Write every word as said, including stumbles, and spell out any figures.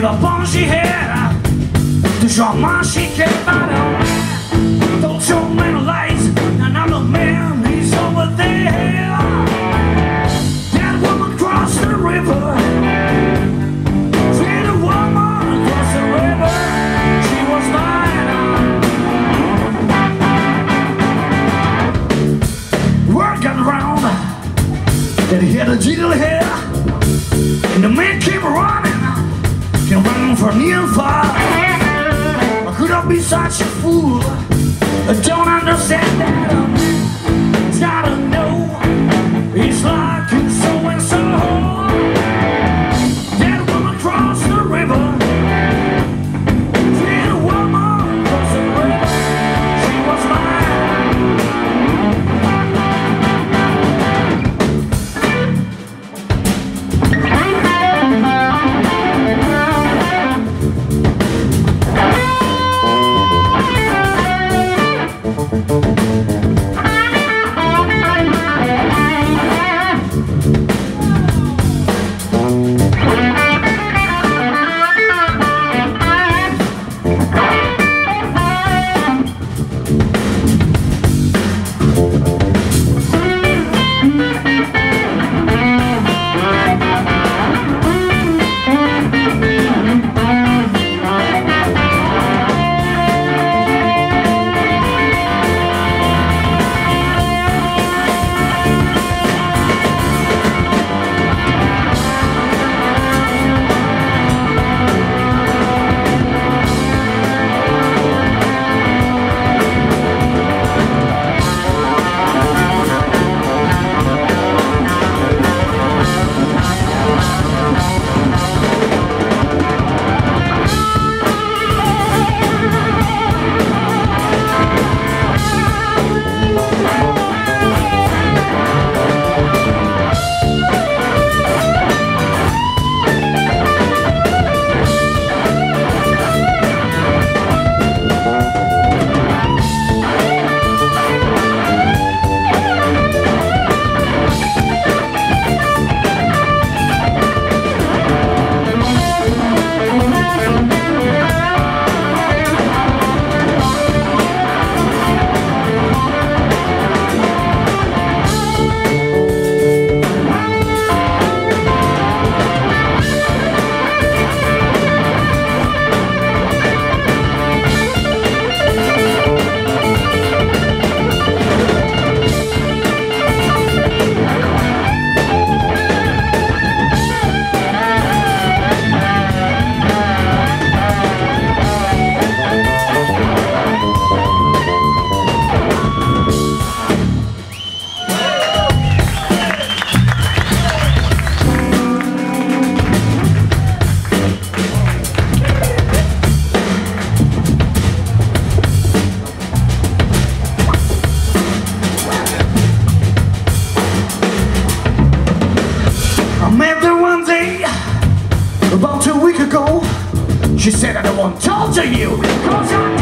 Give up all she had, the drama she kept out. Told so many lies, and now the man, he's over there. That woman crossed the river. See the woman cross the river. She was mine. Word got around that he had a jiggle hair, and the man came running, came running from near and far. I could not be such a fool. I don't understand that. It's gotta know it's like it's so and so. That woman crossed the river. That woman crossed the river. She was about a week ago. She said I don't want to talk to you, 'cause I'm